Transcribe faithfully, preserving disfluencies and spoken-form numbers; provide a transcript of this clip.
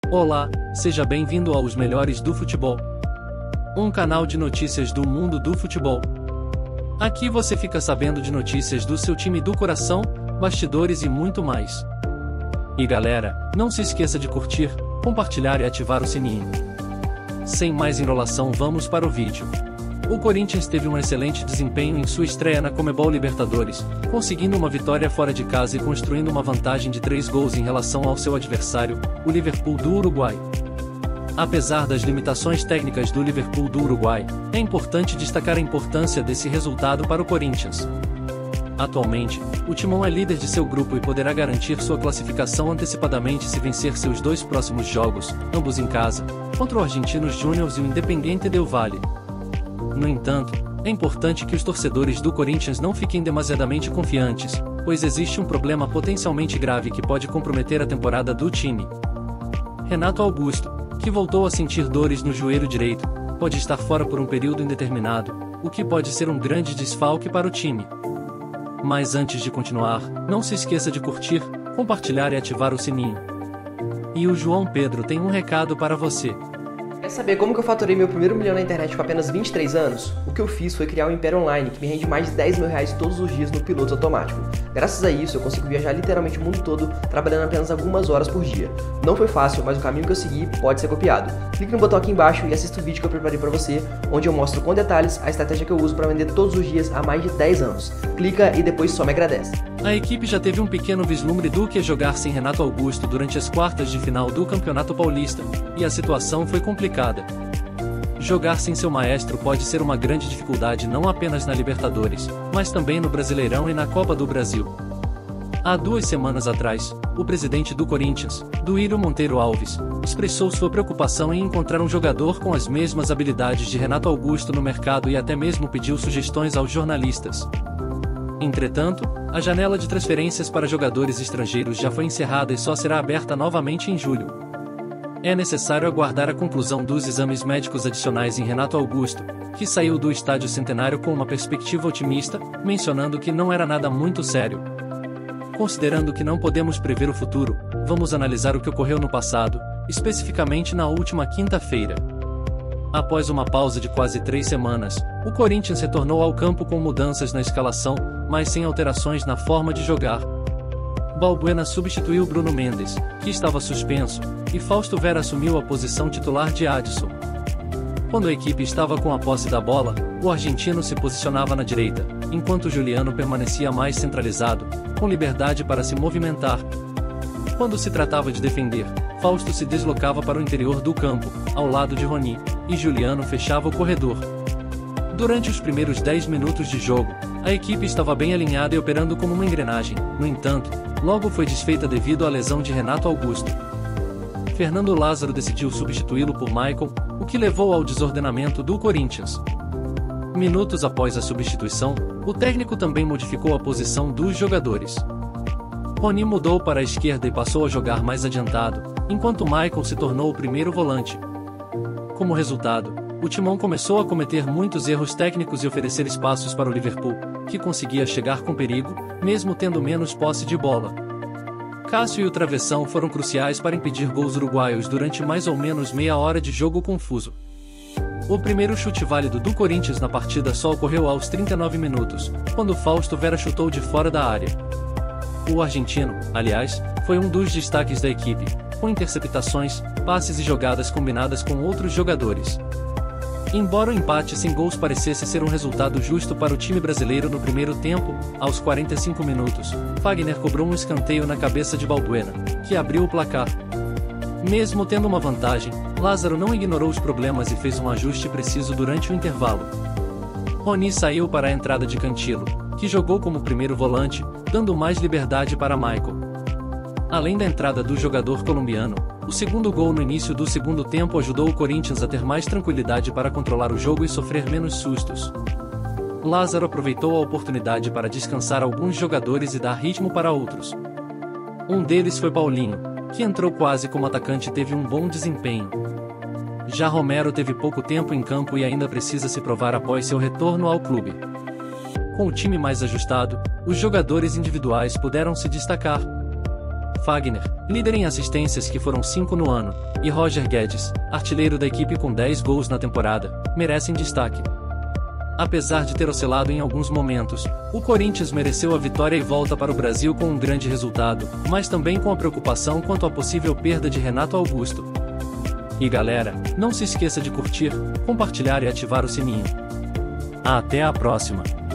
Olá, seja bem-vindo aos Melhores do Futebol, um canal de notícias do mundo do futebol. Aqui você fica sabendo de notícias do seu time do coração, bastidores e muito mais. E galera, não se esqueça de curtir, compartilhar e ativar o sininho. Sem mais enrolação, vamos para o vídeo. O Corinthians teve um excelente desempenho em sua estreia na Conmebol Libertadores, conseguindo uma vitória fora de casa e construindo uma vantagem de três gols em relação ao seu adversário, o Liverpool do Uruguai. Apesar das limitações técnicas do Liverpool do Uruguai, é importante destacar a importância desse resultado para o Corinthians. Atualmente, o Timão é líder de seu grupo e poderá garantir sua classificação antecipadamente se vencer seus dois próximos jogos, ambos em casa, contra o Argentinos Júnior e o Independiente del Valle. No entanto, é importante que os torcedores do Corinthians não fiquem demasiadamente confiantes, pois existe um problema potencialmente grave que pode comprometer a temporada do time. Renato Augusto, que voltou a sentir dores no joelho direito, pode estar fora por um período indeterminado, o que pode ser um grande desfalque para o time. Mas antes de continuar, não se esqueça de curtir, compartilhar e ativar o sininho. E o João Pedro tem um recado para você. Quer saber como que eu faturei meu primeiro milhão na internet com apenas vinte e três anos? O que eu fiz foi criar um Império Online, que me rende mais de dez mil reais todos os dias no piloto automático. Graças a isso, eu consigo viajar literalmente o mundo todo, trabalhando apenas algumas horas por dia. Não foi fácil, mas o caminho que eu segui pode ser copiado. Clique no botão aqui embaixo e assista o vídeo que eu preparei para você, onde eu mostro com detalhes a estratégia que eu uso para vender todos os dias há mais de dez anos. Clica e depois só me agradece. A equipe já teve um pequeno vislumbre do que é jogar sem Renato Augusto durante as quartas de final do Campeonato Paulista, e a situação foi complicada. Jogar sem seu maestro pode ser uma grande dificuldade não apenas na Libertadores, mas também no Brasileirão e na Copa do Brasil. Há duas semanas atrás, o presidente do Corinthians, Duílio Monteiro Alves, expressou sua preocupação em encontrar um jogador com as mesmas habilidades de Renato Augusto no mercado e até mesmo pediu sugestões aos jornalistas. Entretanto, a janela de transferências para jogadores estrangeiros já foi encerrada e só será aberta novamente em julho. É necessário aguardar a conclusão dos exames médicos adicionais em Renato Augusto, que saiu do Estádio Centenário com uma perspectiva otimista, mencionando que não era nada muito sério. Considerando que não podemos prever o futuro, vamos analisar o que ocorreu no passado, especificamente na última quinta-feira. Após uma pausa de quase três semanas, o Corinthians retornou ao campo com mudanças na escalação, mas sem alterações na forma de jogar. Balbuena substituiu Bruno Mendes, que estava suspenso, e Fausto Vera assumiu a posição titular de Adson. Quando a equipe estava com a posse da bola, o argentino se posicionava na direita, enquanto Juliano permanecia mais centralizado, com liberdade para se movimentar. Quando se tratava de defender, Fausto se deslocava para o interior do campo, ao lado de Rony, e Juliano fechava o corredor. Durante os primeiros dez minutos de jogo, a equipe estava bem alinhada e operando como uma engrenagem, no entanto, logo foi desfeita devido à lesão de Renato Augusto. Fernando Lázaro decidiu substituí-lo por Michael, o que levou ao desordenamento do Corinthians. Minutos após a substituição, o técnico também modificou a posição dos jogadores. Rony mudou para a esquerda e passou a jogar mais adiantado, enquanto Michael se tornou o primeiro volante. Como resultado, o Timão começou a cometer muitos erros técnicos e oferecer espaços para o Liverpool, que conseguia chegar com perigo, mesmo tendo menos posse de bola. Cássio e o travessão foram cruciais para impedir gols uruguaios durante mais ou menos meia hora de jogo confuso. O primeiro chute válido do Corinthians na partida só ocorreu aos trinta e nove minutos, quando Fausto Vera chutou de fora da área. O argentino, aliás, foi um dos destaques da equipe, com interceptações, passes e jogadas combinadas com outros jogadores. Embora o empate sem gols parecesse ser um resultado justo para o time brasileiro no primeiro tempo, aos quarenta e cinco minutos, Fagner cobrou um escanteio na cabeça de Balbuena, que abriu o placar. Mesmo tendo uma vantagem, Lázaro não ignorou os problemas e fez um ajuste preciso durante o intervalo. Rony saiu para a entrada de Cantilo, que jogou como primeiro volante, dando mais liberdade para Michael. Além da entrada do jogador colombiano, o segundo gol no início do segundo tempo ajudou o Corinthians a ter mais tranquilidade para controlar o jogo e sofrer menos sustos. Lázaro aproveitou a oportunidade para descansar alguns jogadores e dar ritmo para outros. Um deles foi Paulinho, que entrou quase como atacante e teve um bom desempenho. Já Romero teve pouco tempo em campo e ainda precisa se provar após seu retorno ao clube. Com o time mais ajustado, os jogadores individuais puderam se destacar. Fagner, líder em assistências que foram cinco no ano, e Roger Guedes, artilheiro da equipe com dez gols na temporada, merecem destaque. Apesar de ter oscilado em alguns momentos, o Corinthians mereceu a vitória e volta para o Brasil com um grande resultado, mas também com a preocupação quanto à possível perda de Renato Augusto. E galera, não se esqueça de curtir, compartilhar e ativar o sininho. Até a próxima!